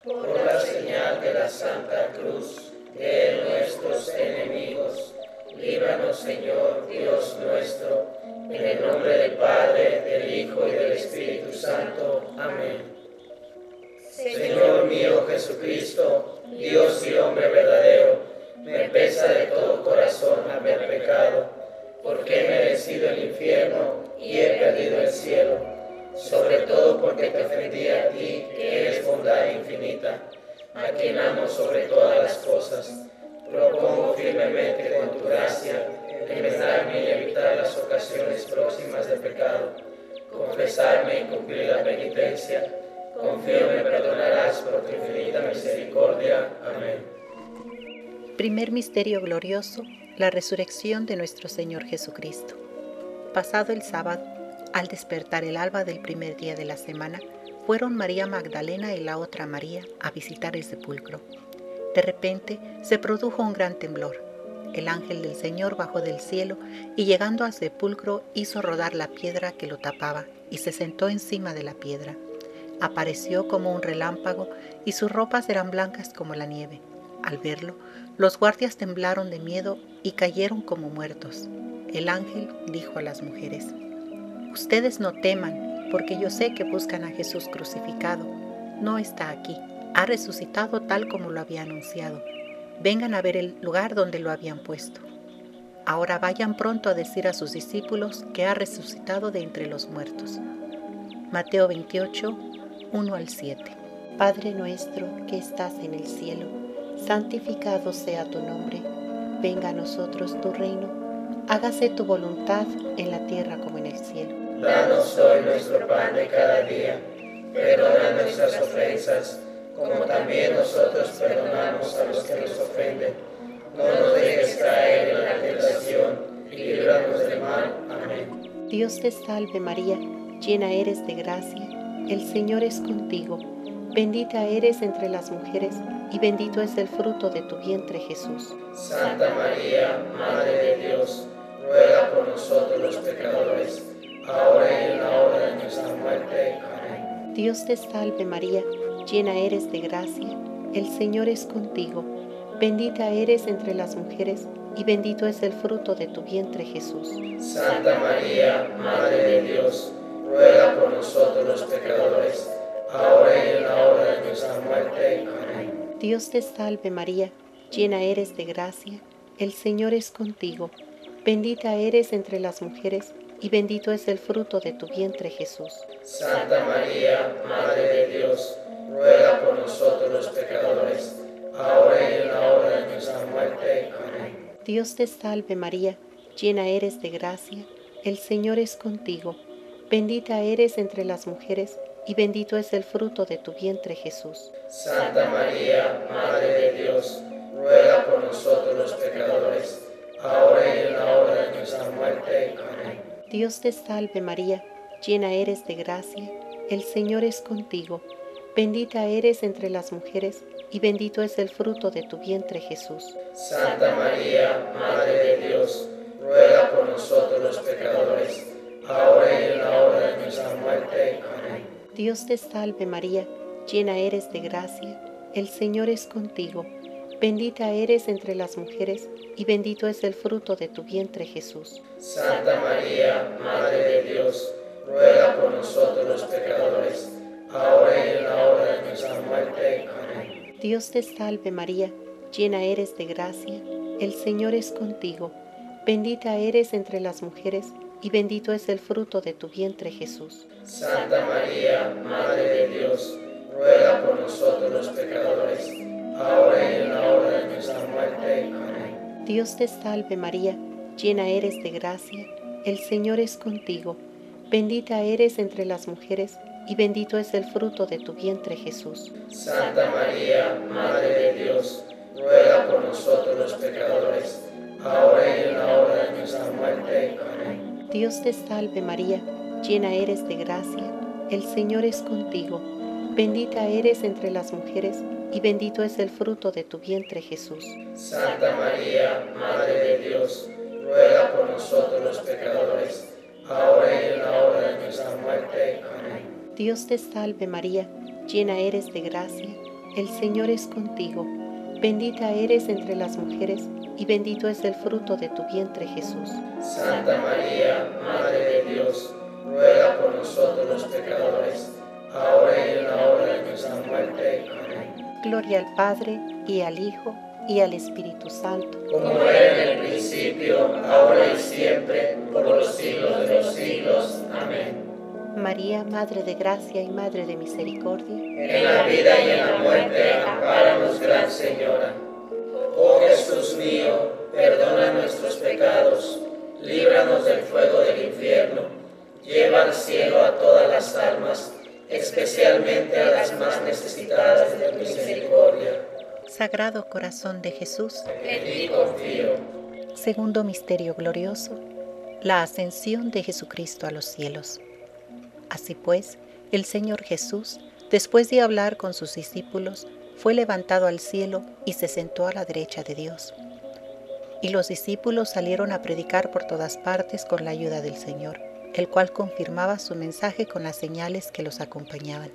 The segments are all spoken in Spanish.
Por la señal de la Santa Cruz de nuestros enemigos, líbranos, Señor, Dios nuestro, en el nombre del Padre, del Hijo y del Espíritu Santo. Amén. Señor mío Jesucristo, Dios y hombre verdadero, me pesa de todo corazón haber pecado, porque he merecido el infierno y he perdido el cielo, sobre todo porque te ofendí a ti, que eres bondad infinita, a quien amo sobre todas las cosas. Propongo firmemente con tu gracia enmendarme y evitar las ocasiones próximas de pecado, confesarme y cumplir la penitencia. Confío me perdonarás por tu infinita misericordia. Amén. Primer misterio glorioso, la resurrección de nuestro Señor Jesucristo. Pasado el sábado, al despertar el alba del primer día de la semana, fueron María Magdalena y la otra María a visitar el sepulcro. De repente se produjo un gran temblor. El ángel del Señor bajó del cielo y llegando al sepulcro hizo rodar la piedra que lo tapaba y se sentó encima de la piedra. Apareció como un relámpago y sus ropas eran blancas como la nieve. Al verlo, los guardias temblaron de miedo y cayeron como muertos. El ángel dijo a las mujeres: «Ustedes no teman, porque yo sé que buscan a Jesús crucificado. No está aquí, ha resucitado tal como lo había anunciado. Vengan a ver el lugar donde lo habían puesto. Ahora vayan pronto a decir a sus discípulos que ha resucitado de entre los muertos». Mateo 28, 1 al 7. Padre nuestro que estás en el cielo, santificado sea tu nombre. Venga a nosotros tu reino. Hágase tu voluntad en la tierra como en el cielo. Danos hoy nuestro pan de cada día. Perdona nuestras ofensas, como también nosotros perdonamos a los que nos ofenden. No nos dejes caer en la tentación y líbranos del mal. Amén. Dios te salve María, llena eres de gracia, el Señor es contigo. Bendita eres entre las mujeres y bendito es el fruto de tu vientre Jesús. Santa María, Madre de Dios, ruega por nosotros los pecadores, ahora y en la hora de nuestra muerte. Amén. Dios te salve María, llena eres de gracia, el Señor es contigo. Bendita eres entre las mujeres y bendito es el fruto de tu vientre Jesús. Santa María, Madre de Dios, ruega por nosotros los pecadores, ahora y en la hora de nuestra muerte. Amén. Dios te salve María, llena eres de gracia, el Señor es contigo. Bendita eres entre las mujeres y bendito es el fruto de tu vientre Jesús. Santa María, Madre de Dios, ruega por nosotros los pecadores, ahora y en la hora de nuestra muerte. Amén. Dios te salve María, llena eres de gracia, el Señor es contigo. Bendita eres entre las mujeres y bendito es el fruto de tu vientre Jesús. Santa María, Madre de Dios, ruega por nosotros los pecadores, ahora y en la hora de nuestra muerte. Amén. Dios te salve María, llena eres de gracia, el Señor es contigo. Bendita eres entre las mujeres y bendito es el fruto de tu vientre Jesús. Santa María, Madre de Dios, ruega por nosotros los pecadores, ahora y en la hora de nuestra muerte. Amén. Dios te salve María, llena eres de gracia, el Señor es contigo. Bendita eres entre las mujeres y bendito es el fruto de tu vientre Jesús. Santa María, Madre de Dios, ruega por nosotros los pecadores, ahora y en la hora de nuestra muerte. Amén. Dios te salve María, llena eres de gracia, el Señor es contigo. Bendita eres entre las mujeres y bendito es el fruto de tu vientre Jesús. Santa María, Madre de Dios, ruega por nosotros los pecadores, ahora y en la hora de nuestra muerte. Amén. Dios te salve María, llena eres de gracia, el Señor es contigo. Bendita eres entre las mujeres y bendito es el fruto de tu vientre Jesús. Santa María, Madre de Dios, ruega por nosotros los pecadores, ahora y en la hora de nuestra muerte. Amén. Dios te salve María, llena eres de gracia, el Señor es contigo. Bendita eres entre las mujeres y bendito es el fruto de tu vientre Jesús. Santa María, Madre de Dios, ruega por nosotros los pecadores, ahora y en la hora de nuestra muerte. Amén. Dios te salve María, llena eres de gracia, el Señor es contigo. Bendita eres entre las mujeres, y bendito es el fruto de tu vientre, Jesús. Santa María, Madre de Dios, ruega por nosotros los pecadores, ahora y en la hora de nuestra muerte. Amén. Gloria al Padre, y al Hijo, y al Espíritu Santo. Como era en el principio, ahora y siempre, por los siglos de los siglos. Amén. María, Madre de Gracia y Madre de Misericordia, En la vida y en la muerte, ampáranos, Gran Señora. Oh Jesús mío, perdona nuestros pecados, líbranos del fuego del infierno, lleva al cielo a todas las almas, especialmente a las más necesitadas de tu misericordia. Sagrado Corazón de Jesús, En ti confío. segundo misterio glorioso, la ascensión de Jesucristo a los cielos. Así pues, el Señor Jesús, después de hablar con sus discípulos, fue levantado al cielo y se sentó a la derecha de Dios. Y los discípulos salieron a predicar por todas partes con la ayuda del Señor, el cual confirmaba su mensaje con las señales que los acompañaban.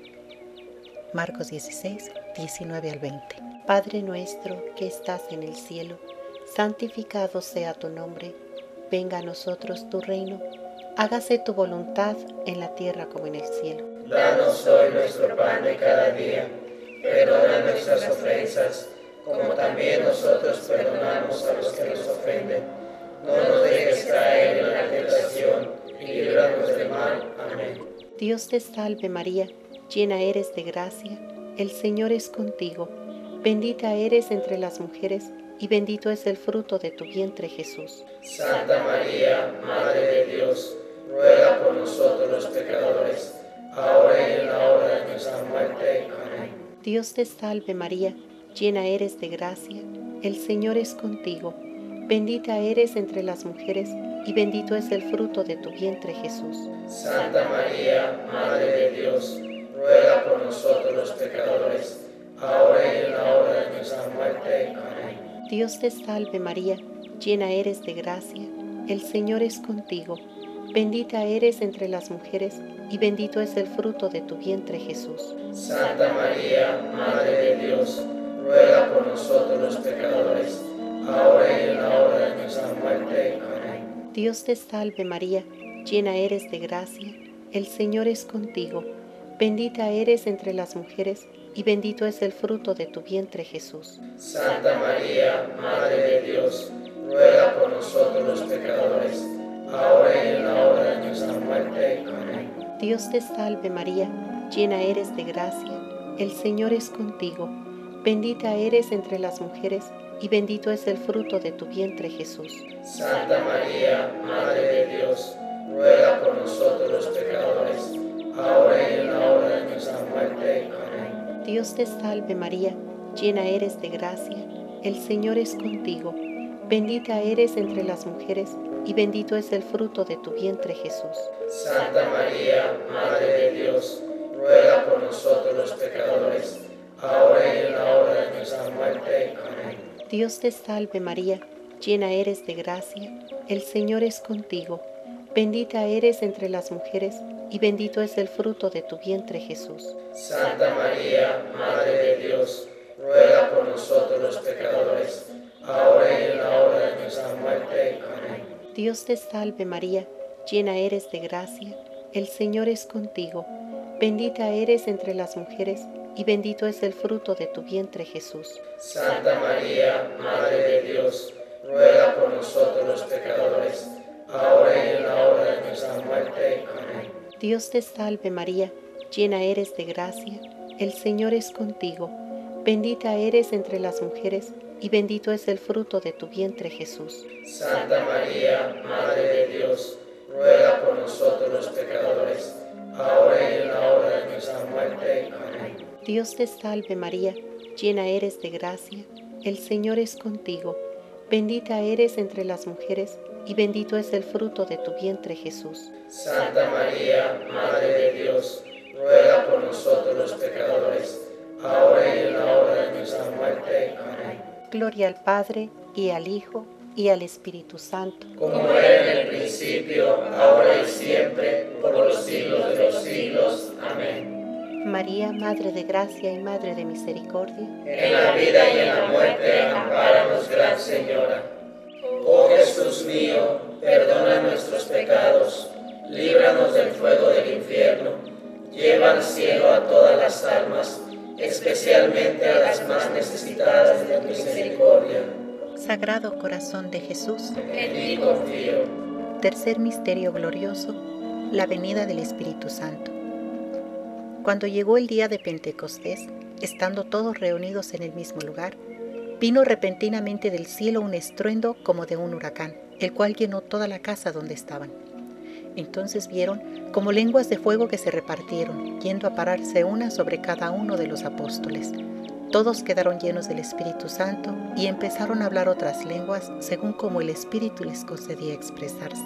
Marcos 16, 19 al 20. Padre nuestro que estás en el cielo, santificado sea tu nombre. Venga a nosotros tu reino. Hágase tu voluntad en la tierra como en el cielo. Danos hoy nuestro pan de cada día. Perdona nuestras ofensas, como también nosotros perdonamos a los que nos ofenden. No nos dejes caer en la tentación y líbranos del mal. Amén. Dios te salve María, llena eres de gracia, el Señor es contigo. Bendita eres entre las mujeres, y bendito es el fruto de tu vientre, Jesús. Santa María, Madre de Dios, ruega por nosotros los pecadores, ahora y en la hora de nuestra muerte. Amén. Dios te salve María, llena eres de gracia, el Señor es contigo. Bendita eres entre las mujeres, y bendito es el fruto de tu vientre, Jesús. Santa María, Madre de Dios, ruega por nosotros los pecadores, ahora y en la hora de nuestra muerte. Amén. Dios te salve María, llena eres de gracia, el Señor es contigo. Bendita eres entre las mujeres, y bendito es el fruto de tu vientre, Jesús. Santa María, Madre de Dios, ruega por nosotros los pecadores, ahora y en la hora de nuestra muerte. Amén. Dios te salve María, llena eres de gracia, el Señor es contigo. Bendita eres entre las mujeres, y bendito es el fruto de tu vientre, Jesús. Santa María, Madre de Dios, ruega por nosotros los pecadores, ahora y en la hora de nuestra muerte. Amén. Dios te salve María, llena eres de gracia, el Señor es contigo. Bendita eres entre las mujeres, y bendito es el fruto de tu vientre, Jesús. Santa María, Madre de Dios, ruega por nosotros los pecadores, ahora y en la hora de nuestra muerte. Amén. Dios te salve María, llena eres de gracia, el Señor es contigo. Bendita eres entre las mujeres, y bendito es el fruto de tu vientre, Jesús. Santa María, Madre de Dios, ruega por nosotros los pecadores, ahora y en la hora de nuestra muerte. Amén. Dios te salve María, llena eres de gracia, el Señor es contigo. Bendita eres entre las mujeres, y bendito es el fruto de tu vientre, Jesús. Santa María, Madre de Dios, ruega por nosotros los pecadores, ahora y en la hora de nuestra muerte. Amén. Dios te salve María, llena eres de gracia, el Señor es contigo. Bendita eres entre las mujeres, y bendito es el fruto de tu vientre, Jesús. Santa María, Madre de Dios, ruega por nosotros los pecadores, ahora y en la hora de nuestra muerte. Amén. Dios te salve María, llena eres de gracia, el Señor es contigo. Bendita eres entre las mujeres, y bendito es el fruto de tu vientre, Jesús. Santa María, Madre de Dios, ruega por nosotros los pecadores, ahora y en la hora de nuestra muerte. Amén. Dios te salve María, llena eres de gracia, el Señor es contigo. Bendita eres entre las mujeres, y bendito es el fruto de tu vientre, Jesús. Santa María, Madre de Dios, ruega por nosotros los pecadores, ahora y en la hora de nuestra muerte. Amén. Gloria al Padre, y al Hijo, y al Espíritu Santo. Como era en el principio, ahora y siempre, por los siglos de los siglos. Amén. María, Madre de Gracia y Madre de Misericordia, En la vida y en la muerte, ampáranos, Gran Señora. Oh Jesús mío, perdona nuestros pecados, líbranos del fuego del infierno, lleva al cielo a todas las almas, especialmente a las más necesitadas de tu misericordia. Sagrado Corazón de Jesús. En ti confío. Tercer misterio glorioso, la venida del Espíritu Santo. Cuando llegó el día de Pentecostés, estando todos reunidos en el mismo lugar, vino repentinamente del cielo un estruendo como de un huracán, el cual llenó toda la casa donde estaban. Entonces vieron como lenguas de fuego que se repartieron, yendo a pararse una sobre cada uno de los apóstoles. Todos quedaron llenos del Espíritu Santo y empezaron a hablar otras lenguas según como el Espíritu les concedía expresarse.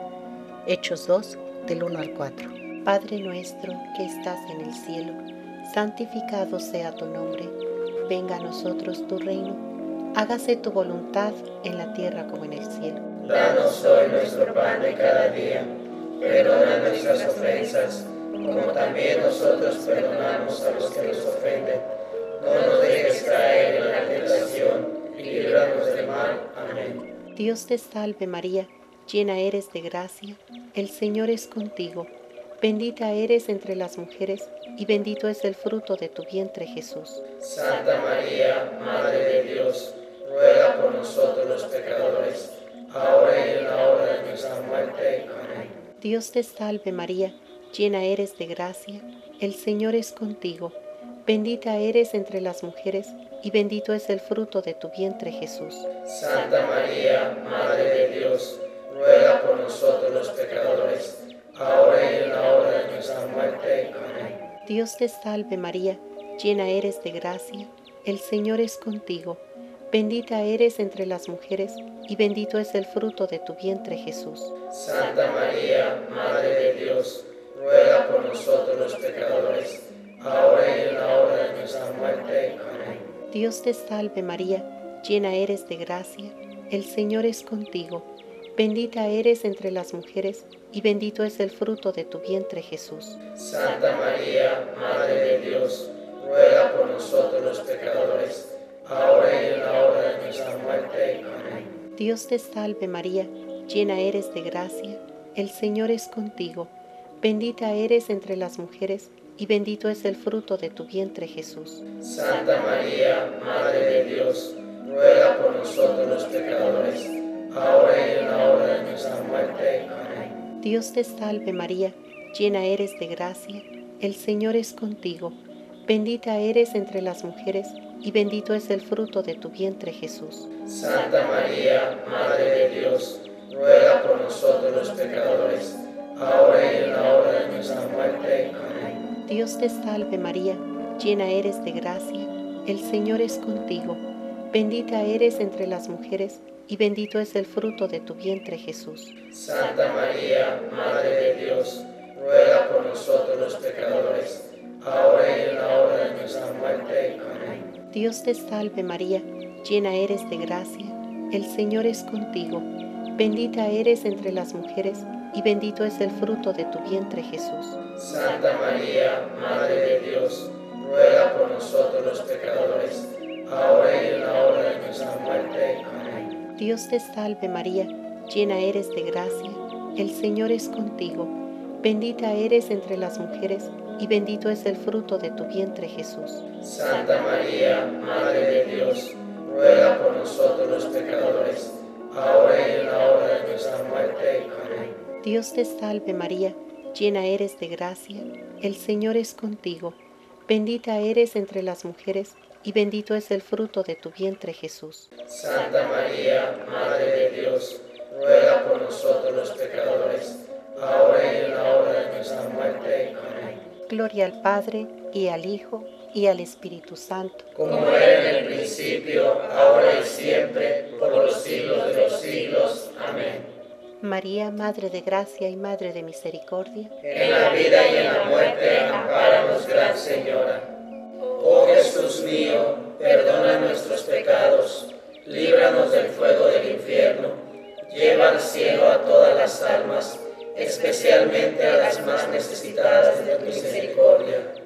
Hechos 2, del 1 al 4. Padre nuestro que estás en el cielo, santificado sea tu nombre. Venga a nosotros tu reino. Hágase tu voluntad en la tierra como en el cielo. Danos hoy nuestro pan de cada día. Perdona nuestras ofensas, como también nosotros perdonamos a los que nos ofenden. No nos dejes caer en la tentación y líbranos del mal. Amén. Dios te salve María, llena eres de gracia, el Señor es contigo. Bendita eres entre las mujeres y bendito es el fruto de tu vientre Jesús. Santa María, Madre de Dios, ruega por nosotros los pecadores, ahora y en la hora de nuestra muerte. Amén. Dios te salve María, llena eres de gracia, el Señor es contigo. Bendita eres entre las mujeres y bendito es el fruto de tu vientre Jesús. Santa María, Madre de Dios, ruega por nosotros los pecadores, ahora y en la hora de nuestra muerte. Amén. Dios te salve María, llena eres de gracia, el Señor es contigo. Bendita eres entre las mujeres y bendito es el fruto de tu vientre Jesús. Santa María, Madre de Dios, ruega por nosotros los pecadores, ahora y en la hora de nuestra muerte. Amén. Dios te salve María, llena eres de gracia, el Señor es contigo. Bendita eres entre las mujeres y bendito es el fruto de tu vientre Jesús. Santa María, Madre de Dios, ruega por nosotros los pecadores, ahora y en la hora de nuestra muerte. Amén. Dios te salve María, llena eres de gracia, el Señor es contigo. Bendita eres entre las mujeres y bendito es el fruto de tu vientre Jesús. Santa María, Madre de Dios, ruega por nosotros los pecadores, ahora y en la hora de nuestra muerte. Amén. Dios te salve María, llena eres de gracia, el Señor es contigo. Bendita eres entre las mujeres y bendito es el fruto de tu vientre Jesús. Santa María, Madre de Dios, ruega por nosotros los pecadores, ahora y en la hora de nuestra muerte. Amén. Dios te salve María, llena eres de gracia, el Señor es contigo. Bendita eres entre las mujeres y bendito es el fruto de tu vientre Jesús. Santa María, Madre de Dios, ruega por nosotros los pecadores, ahora y en la hora de nuestra muerte. Amén. Dios te salve María, llena eres de gracia, el Señor es contigo. Bendita eres entre las mujeres y bendito es el fruto de tu vientre Jesús. Santa María, Madre de Dios, ruega por nosotros los pecadores, ahora y en la hora de nuestra muerte. Amén. Dios te salve María, llena eres de gracia, el Señor es contigo. Bendita eres entre las mujeres y bendito es el fruto de tu vientre Jesús. Santa María, Madre de Dios, ruega por nosotros los pecadores, ahora y en la hora de nuestra muerte. Amén. Dios te salve María, llena eres de gracia, el Señor es contigo. Bendita eres entre las mujeres y bendito es el fruto de tu vientre Jesús. Santa María, Madre de Dios, ruega por nosotros los pecadores, ahora y en la hora de nuestra muerte. Amén. Gloria al Padre, y al Hijo, y al Espíritu Santo. Como era en el principio, ahora y siempre, por los siglos de los siglos. Amén. María, Madre de Gracia y Madre de Misericordia, En la vida y en la muerte, ampáranos, Gran Señora. Oh Jesús mío, perdona nuestros pecados, líbranos del fuego del infierno, lleva al cielo a todas las almas, especialmente a las más necesitadas de tu misericordia.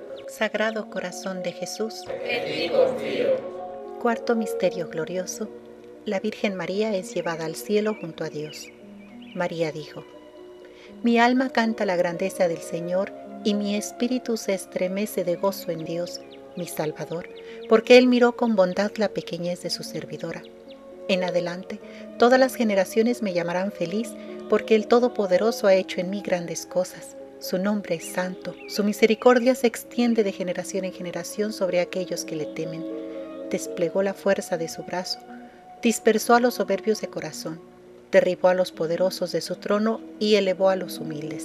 Sagrado Corazón de Jesús, en ti confío. Cuarto misterio glorioso. La Virgen María es llevada al cielo junto a Dios. María dijo: Mi alma canta la grandeza del Señor, y mi espíritu se estremece de gozo en Dios, mi Salvador, porque Él miró con bondad la pequeñez de su servidora. En adelante, todas las generaciones me llamarán feliz, porque el Todopoderoso ha hecho en mí grandes cosas. Su nombre es santo, su misericordia se extiende de generación en generación sobre aquellos que le temen. Desplegó la fuerza de su brazo, dispersó a los soberbios de corazón, derribó a los poderosos de su trono y elevó a los humildes.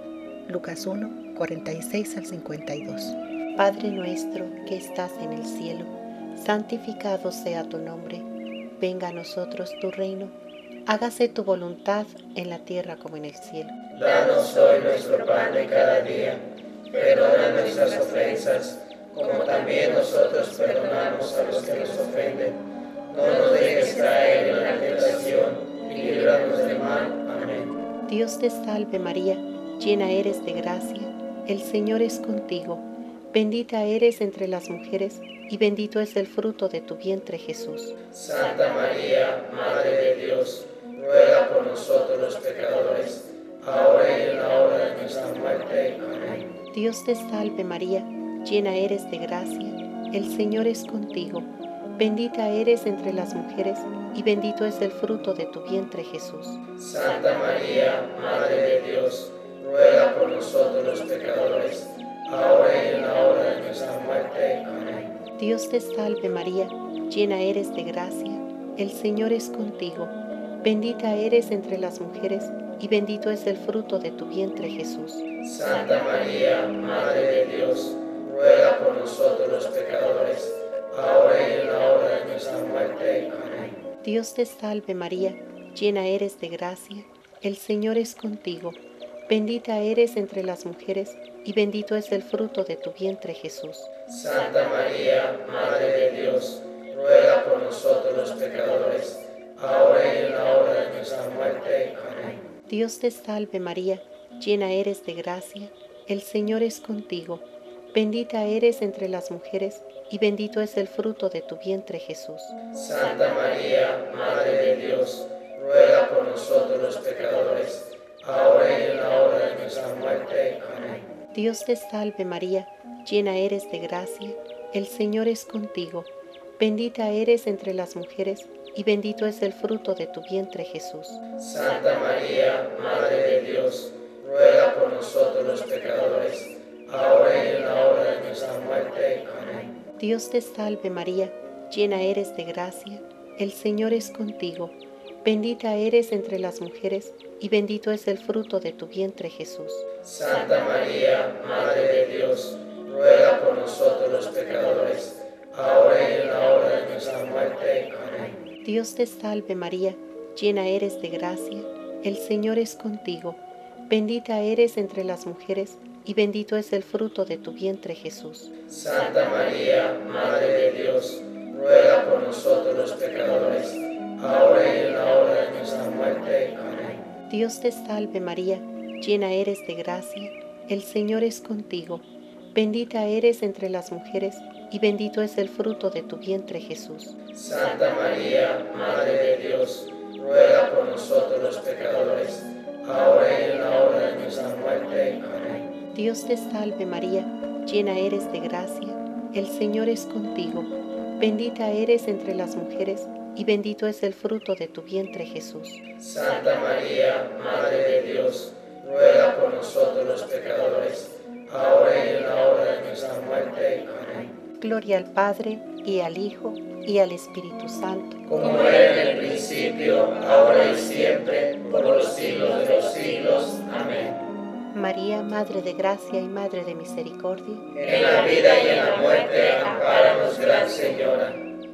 Lucas 1, 46 al 52. Padre nuestro que estás en el cielo, santificado sea tu nombre. Venga a nosotros tu reino. Hágase tu voluntad en la tierra como en el cielo. Danos hoy nuestro pan de cada día. Perdona nuestras ofensas, como también nosotros perdonamos a los que nos ofenden. No nos dejes caer en la tentación, y líbranos del mal. Amén. Dios te salve María, llena eres de gracia, el Señor es contigo. Bendita eres entre las mujeres, y bendito es el fruto de tu vientre Jesús. Santa María, Madre de Dios, ruega por nosotros los pecadores, ahora y en la hora de nuestra muerte. Amén. Dios te salve María, llena eres de gracia, el Señor es contigo. Bendita eres entre las mujeres, y bendito es el fruto de tu vientre Jesús. Santa María, Madre de Dios, ruega por nosotros los pecadores, ahora y en la hora de nuestra muerte. Amén. Dios te salve María, llena eres de gracia, el Señor es contigo. Bendita eres entre las mujeres, y bendito es el fruto de tu vientre Jesús. Santa María, Madre de Dios, ruega por nosotros los pecadores, ahora y en la hora de nuestra muerte. Amén. Dios te salve María, llena eres de gracia, el Señor es contigo. Bendita eres entre las mujeres, y bendito es el fruto de tu vientre Jesús. Santa María, Madre de Dios, ruega por nosotros los pecadores, ahora y en la hora de nuestra muerte. Amén. Dios te salve María, llena eres de gracia, el Señor es contigo. Bendita eres entre las mujeres, y bendito es el fruto de tu vientre Jesús. Santa María, Madre de Dios, ruega por nosotros los pecadores, ahora y en la hora de nuestra muerte. Amén. Dios te salve María, llena eres de gracia, el Señor es contigo. Bendita eres entre las mujeres, y bendito es el fruto de tu vientre Jesús. Santa María, Madre de Dios, ruega por nosotros los pecadores, ahora y en la hora de nuestra muerte. Amén. Dios te salve María, llena eres de gracia, el Señor es contigo. Bendita eres entre las mujeres, y bendito es el fruto de tu vientre Jesús. Santa María, Madre de Dios, ruega por nosotros los pecadores, ahora y en la hora de nuestra muerte. Amén. Dios te salve María, llena eres de gracia, el Señor es contigo. Bendita eres entre las mujeres, y bendito es el fruto de tu vientre Jesús. Santa María, Madre de Dios, ruega por nosotros los pecadores, ahora y en la hora de nuestra muerte. Amén. Dios te salve María, llena eres de gracia, el Señor es contigo. Bendita eres entre las mujeres, y bendito es el fruto de tu vientre Jesús. Santa María, Madre de Dios, ruega por nosotros los pecadores, ahora y en la hora de nuestra muerte. Amén. Dios te salve María, llena eres de gracia, el Señor es contigo. Bendita eres entre las mujeres, y bendito es el fruto de tu vientre Jesús. Santa María, Madre de Dios, ruega por nosotros los pecadores, ahora y en la hora de nuestra muerte. Amén. Gloria al Padre, y al Hijo, y al Espíritu Santo. Como era en el principio, ahora y siempre, por los siglos de los siglos. Amén. María, Madre de Gracia y Madre de Misericordia, En la vida y en la muerte, ampáranos, Gran Señora.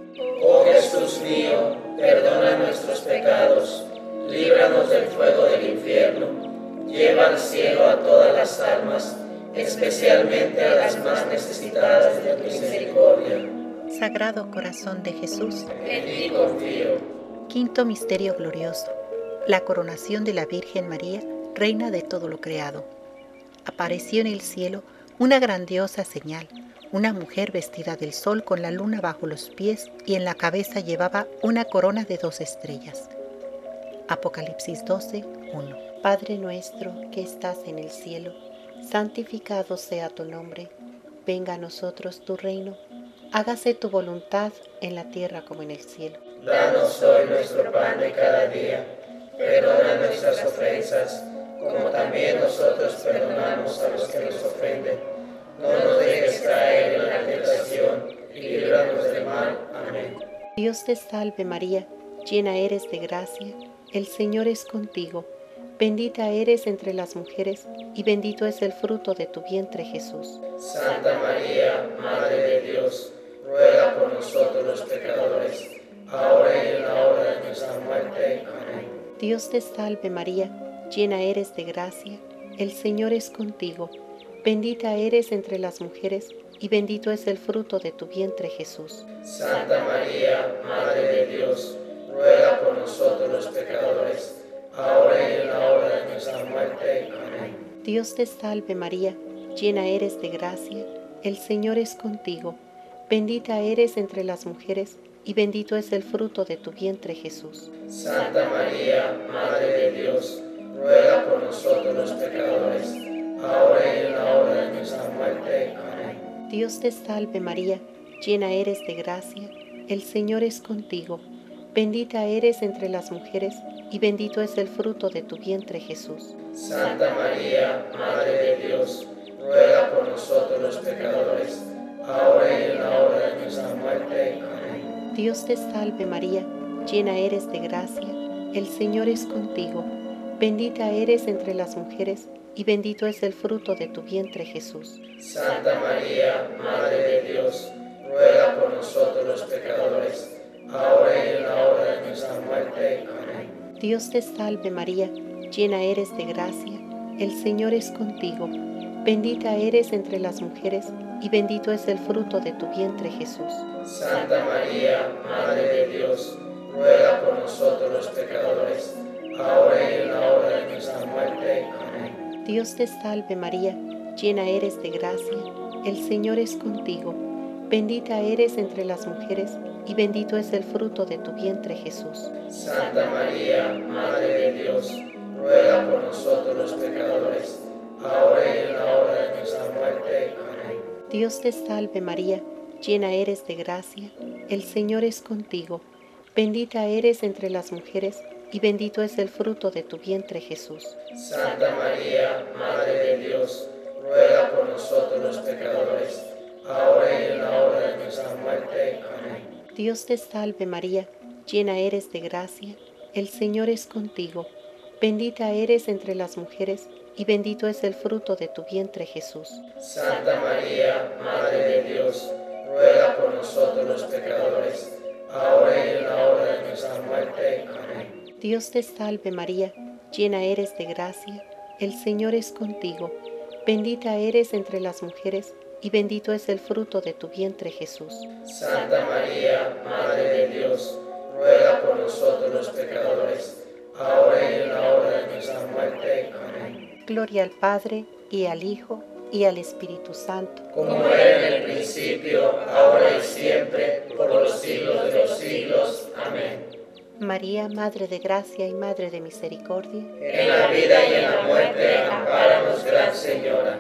Oh Jesús mío, perdona nuestros pecados, líbranos del fuego del infierno, lleva al cielo a todas las almas, especialmente a las más necesitadas de tu misericordia. Sagrado Corazón de Jesús. En ti confío. Quinto misterio glorioso. La coronación de la Virgen María, Reina de todo lo creado. Apareció en el cielo una grandiosa señal, una mujer vestida del sol con la luna bajo los pies y en la cabeza llevaba una corona de 2 estrellas. Apocalipsis 12, 1. Padre nuestro que estás en el cielo, santificado sea tu nombre. Venga a nosotros tu reino. Hágase tu voluntad en la tierra como en el cielo. Danos hoy nuestro pan de cada día. Perdona nuestras ofensas, como también nosotros perdonamos a los que nos ofenden. No nos dejes caer en la tentación y líbranos del mal. Amén. Dios te salve María, llena eres de gracia, el Señor es contigo. Bendita eres entre las mujeres y bendito es el fruto de tu vientre Jesús. Santa María, Madre de Dios, ruega por nosotros los pecadores, ahora y en la hora de nuestra muerte. Amén. Dios te salve María, llena eres de gracia, el Señor es contigo. Bendita eres entre las mujeres y bendito es el fruto de tu vientre Jesús. Santa María, Madre de Dios, ruega por nosotros los pecadores, ahora y en la hora de nuestra muerte. Amén. Dios te salve María, llena eres de gracia, el Señor es contigo. Bendita eres entre las mujeres y bendito es el fruto de tu vientre Jesús. Santa María, Madre de Dios, ruega por nosotros los pecadores, ahora y en la hora de nuestra muerte. Amén. Dios te salve María, llena eres de gracia, el Señor es contigo. Bendita eres entre las mujeres y bendito es el fruto de tu vientre Jesús. Santa María, Madre de Dios, ruega por nosotros los pecadores, ahora y en la hora de nuestra muerte. Amén. Dios te salve María, llena eres de gracia, el Señor es contigo. Bendita eres entre las mujeres y bendito es el fruto de tu vientre Jesús. Santa María, Madre de Dios, ruega por nosotros los pecadores, ahora y en la hora de nuestra muerte. Amén. Dios te salve María, llena eres de gracia, el Señor es contigo. Bendita eres entre las mujeres y bendito es el fruto de tu vientre Jesús. Santa María, Madre de Dios, ruega por nosotros los pecadores, ahora y en la hora de nuestra muerte. Amén. Dios te salve María, llena eres de gracia, el Señor es contigo. Bendita eres entre las mujeres y bendito es el fruto de tu vientre Jesús. Santa María, Madre de Dios, ruega por nosotros los pecadores, ahora y en la hora de nuestra muerte. Amén. Dios te salve María, llena eres de gracia, el Señor es contigo. Bendita eres entre las mujeres y bendito es el fruto de tu vientre Jesús. Santa María, Madre de Dios, ruega por nosotros los pecadores, ahora y en la hora de nuestra muerte. Amén. Dios te salve María, llena eres de gracia, el Señor es contigo. Bendita eres entre las mujeres y bendito es el fruto de tu vientre Jesús. Santa María, Madre de Dios, ruega por nosotros los pecadores, ahora y en la hora de nuestra muerte. Amén. Dios te salve María, llena eres de gracia, el Señor es contigo. Bendita eres entre las mujeres y bendito es el fruto de tu vientre Jesús. Santa María, Madre de Dios, ruega por nosotros los pecadores, ahora y en la hora de nuestra muerte. Amén. Gloria al Padre, y al Hijo, y al Espíritu Santo. Como era en el principio, ahora y siempre, por los siglos de los siglos. Amén. María, Madre de Gracia y Madre de Misericordia, En la vida y en la muerte, ampáranos, Gran Señora.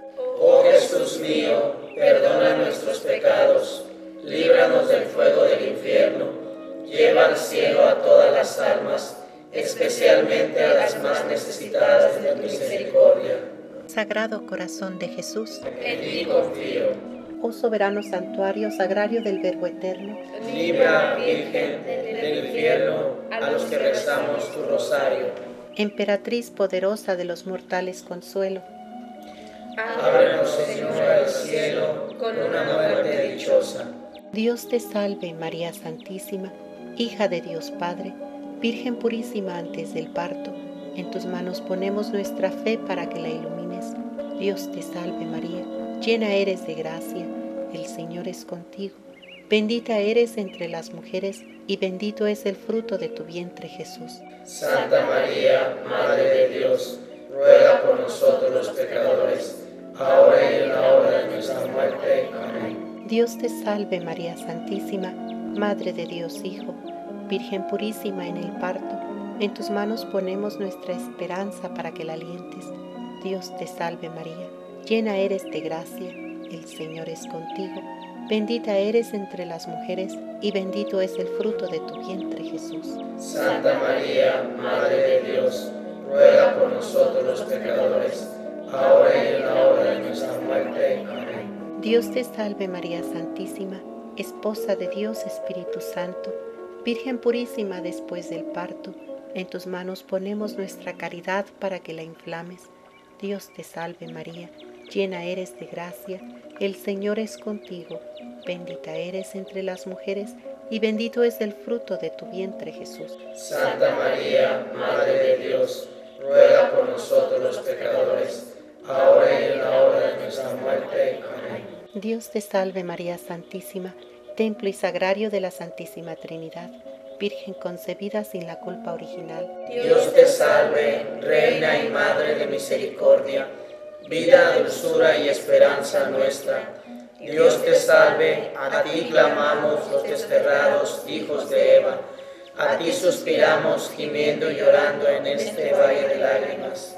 Oh Jesús mío, perdona nuestros pecados, líbranos del fuego del infierno, lleva al cielo a todas las almas, especialmente a las más necesitadas de tu misericordia. Sagrado Corazón de Jesús, En ti confío. oh soberano santuario sagrario del Verbo Eterno, Libra, Virgen, del infierno a los que rezamos tu rosario. emperatriz poderosa de los mortales consuelo, Ábrenos, Señora, el cielo con una muerte dichosa. Dios te salve María Santísima, hija de Dios Padre, Virgen purísima antes del parto, en tus manos ponemos nuestra fe para que la ilumines. Dios te salve María, llena eres de gracia, el Señor es contigo. Bendita eres entre las mujeres y bendito es el fruto de tu vientre Jesús. Santa María, Madre de Dios, ruega por nosotros los pecadores, ahora y en la Dios te salve María Santísima, Madre de Dios Hijo, Virgen purísima en el parto, en tus manos ponemos nuestra esperanza para que la alientes. Dios te salve María, llena eres de gracia, el Señor es contigo, bendita eres entre las mujeres y bendito es el fruto de tu vientre Jesús. Santa María, Madre de Dios, ruega por nosotros los pecadores, ahora y en la hora de nuestra muerte. Amén. Dios te salve María Santísima, Esposa de Dios Espíritu Santo, Virgen purísima después del parto, en tus manos ponemos nuestra caridad para que la inflames. Dios te salve María, llena eres de gracia, el Señor es contigo, bendita eres entre las mujeres y bendito es el fruto de tu vientre Jesús. Santa María, Madre de Dios, ruega por nosotros los pecadores, ahora y en la hora de nuestra muerte. Amén. Dios te salve María Santísima, templo y sagrario de la Santísima Trinidad, Virgen concebida sin la culpa original. Dios te salve, Reina y Madre de misericordia, vida, dulzura y esperanza nuestra. Dios te salve, a ti clamamos los desterrados hijos de Eva, a ti suspiramos gimiendo y llorando en este valle de lágrimas.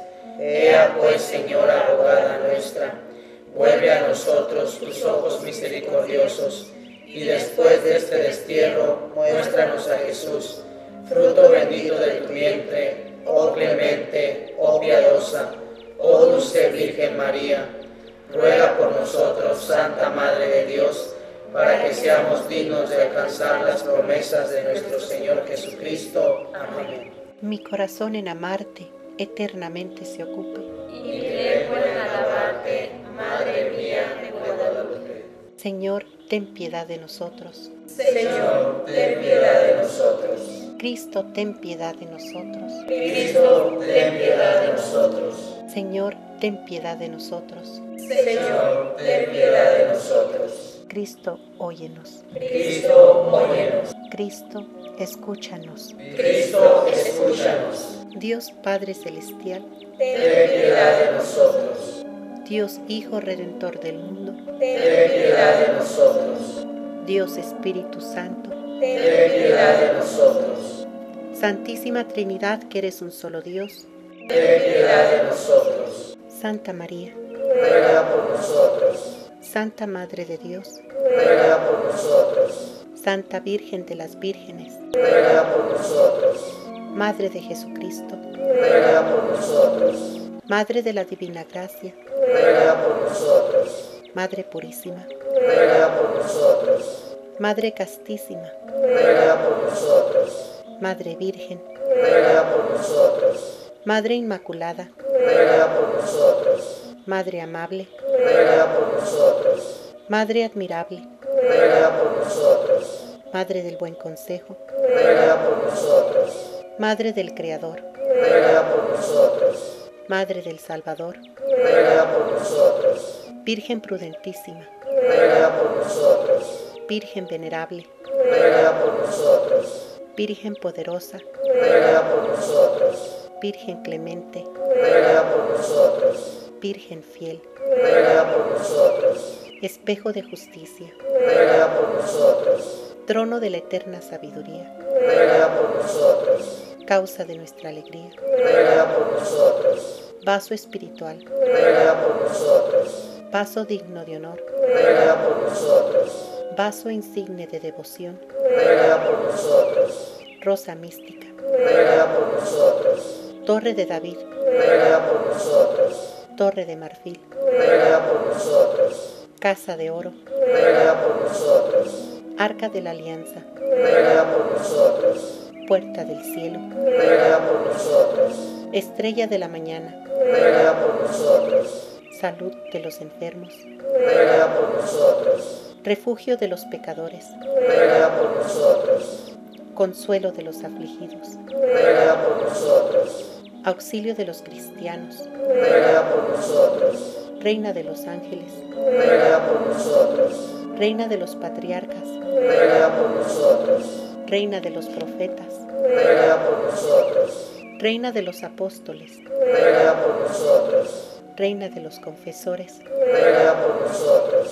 Ea pues, Señora abogada nuestra, vuelve a nosotros tus ojos misericordiosos, y después de este destierro, muéstranos a Jesús, fruto bendito de tu vientre, oh clemente, oh piadosa, oh dulce Virgen María. Ruega por nosotros, Santa Madre de Dios, para que seamos dignos de alcanzar las promesas de nuestro Señor Jesucristo. Amén. Mi corazón en amarte eternamente se ocupe. Y mi lengua en alabarte, Madre mía de Guadalupe. Señor, ten piedad de nosotros. Señor, ten piedad de nosotros. Cristo, ten piedad de nosotros. Cristo, ten piedad de nosotros. Señor, ten piedad de nosotros. Señor, ten piedad de nosotros. Cristo, óyenos. Cristo, óyenos. Cristo, escúchanos. Cristo, escúchanos. Dios Padre Celestial, Ten piedad de nosotros. Dios Hijo Redentor del mundo, Ten piedad de nosotros. Dios Espíritu Santo, Ten piedad de nosotros. Santísima Trinidad que eres un solo Dios, Ten piedad de nosotros. Santa María, Ruega por nosotros. Santa Madre de Dios, Ruega por nosotros. Santa Virgen de las Vírgenes, Ruega por nosotros. Madre de Jesucristo, Ruega por nosotros. Madre de la Divina Gracia, Ruega por nosotros. Madre Purísima, Ruega por nosotros. Madre Castísima, Ruega por nosotros. Madre Virgen, Ruega por nosotros. Madre Inmaculada, Ruega por nosotros. Madre Amable, Ruega por nosotros. Madre Admirable, Ruega por nosotros. Madre del Buen Consejo, Ruega por nosotros. Madre del Creador, Ruega por nosotros. Madre del Salvador, Ruega por nosotros. Virgen prudentísima, Ruega por nosotros. Virgen venerable, Ruega por nosotros. Virgen poderosa, Ruega por nosotros. Virgen clemente, Ruega por nosotros. Virgen fiel, Ruega por nosotros. espejo de justicia, Ruega por nosotros. trono de la eterna sabiduría, Ruega por nosotros. causa de nuestra alegría, Ruega por nosotros. vaso espiritual, Ruega por nosotros. vaso digno de honor, Ruega por nosotros. vaso insigne de devoción, Ruega por nosotros. rosa mística, Ruega por nosotros. torre de David, Ruega por nosotros. torre de marfil, Ruega por nosotros. casa de oro, Ruega por nosotros. arca de la alianza, Ruega por nosotros. puerta del cielo, Ruega por nosotros. estrella de la mañana, Ruega por nosotros. salud de los enfermos, Ruega por nosotros. refugio de los pecadores, Ruega por nosotros. consuelo de los afligidos, Ruega por nosotros. auxilio de los cristianos, Ruega por nosotros. reina de los ángeles, Ruega por nosotros. reina de los patriarcas, Ruega por nosotros. reina de los profetas, Ruega por nosotros. reina de los apóstoles, Ruega por nosotros. reina de los confesores, Ruega por nosotros.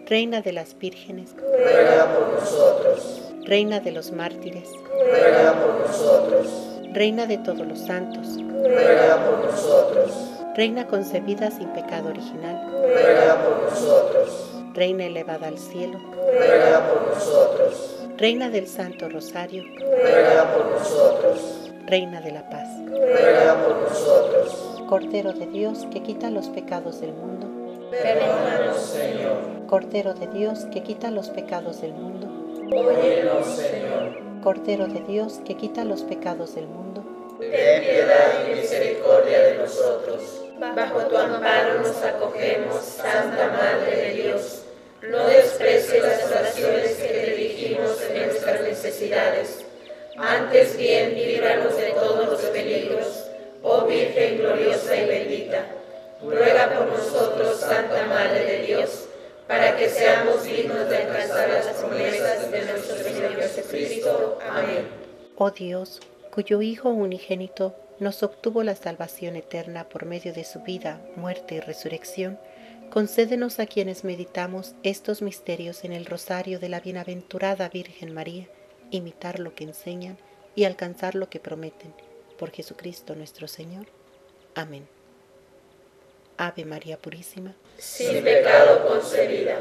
Reina de las vírgenes, ruega por nosotros. Reina de los mártires, Ruega por nosotros. Reina de todos los santos, Ruega por nosotros. Reina concebida sin pecado original, Ruega por nosotros. Reina elevada al cielo, Ruega por nosotros. Reina del Santo Rosario, Ruega por nosotros. Reina de la paz, Ruega por nosotros. Cordero de Dios que quita los pecados del mundo, Perdónanos, Señor. Cordero de Dios que quita los pecados del mundo, Óyenos, Señor. Cordero de Dios que quita los pecados del mundo, Ten piedad y misericordia de nosotros. Bajo tu amparo nos acogemos, Santa Madre de Dios. No desprecies las oraciones que te dirigimos en nuestras necesidades. Antes bien, líbranos de todos los peligros, oh Virgen gloriosa y bendita. Ruega por nosotros, Santa Madre de Dios, para que seamos dignos de alcanzar las promesas de nuestro Señor Jesucristo. Amén. Oh Dios, cuyo Hijo unigénito nos obtuvo la salvación eterna por medio de su vida, muerte y resurrección, concédenos a quienes meditamos estos misterios en el rosario de la bienaventurada Virgen María, imitar lo que enseñan y alcanzar lo que prometen. Por Jesucristo nuestro Señor. Amén. Ave María Purísima, sin pecado concebida.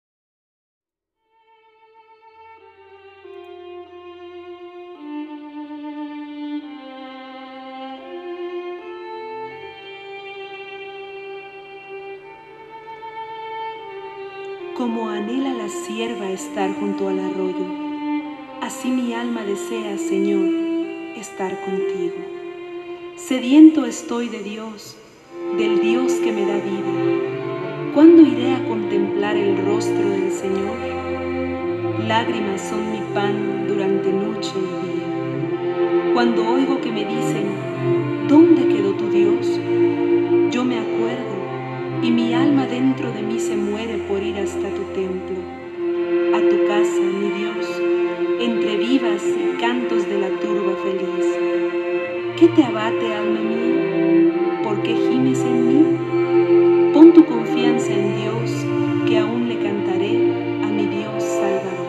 Como anhela la sierva estar junto al arroyo, así mi alma desea, Señor, estar contigo. Sediento estoy de Dios, del Dios que me da vida. ¿Cuándo iré a contemplar el rostro del Señor? Lágrimas son mi pan durante noche y día. Cuando oigo que me dicen, ¿dónde quedó tu Dios? Yo me acuerdo y mi alma dentro de mí se muere por ir hasta tu templo. A tu casa, mi Dios, entre vivas y cantos de la turba feliz. ¿Qué te abate, alma mía? ¿Por qué gimes en mí? Pon tu confianza en Dios, que aún le cantaré a mi Dios Salvador.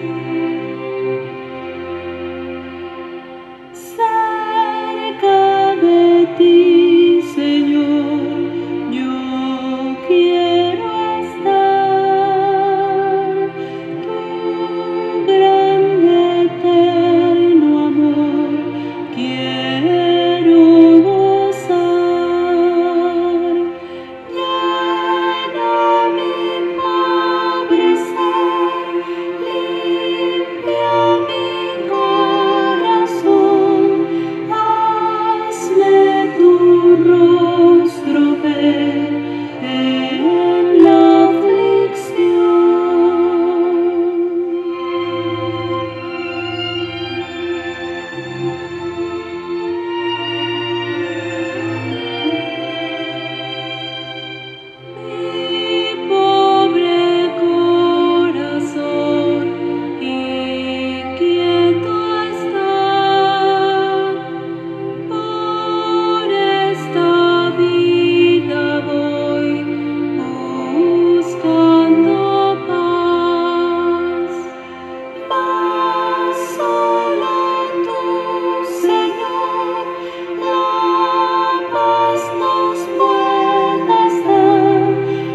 Cerca de ti, Señor, yo quiero estar. Tu grande eterno amor quiero gozar. Llena mi pobre ser, limpia mi corazón, hazme tu rostro ver en la aflicción. Mi pobre corazón inquieto está, por esta vida voy buscando paz, mas solo tú, Señor, la paz nos puedes dar.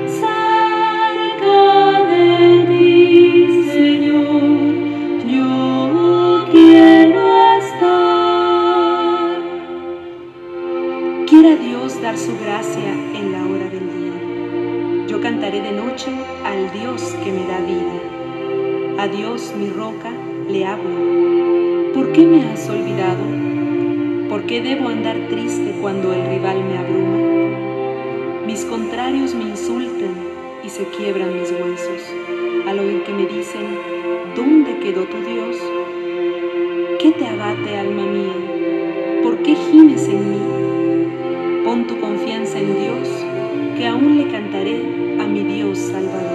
Cerca de ti, Señor, yo quiero estar. Quiera Dios dar su gracia en la hora del día. Yo cantaré de noche al Dios que me da vida. A Dios, mi roca, le hablo. ¿Por qué me has olvidado? ¿Por qué debo andar triste cuando el rival me abruma? Mis contrarios me insultan y se quiebran mis huesos al oír que me dicen, ¿dónde quedó tu Dios? ¿Qué te abate, alma mía? ¿Por qué gimes en mí? Pon tu confianza en Dios, que aún le cantaré a mi Dios Salvador.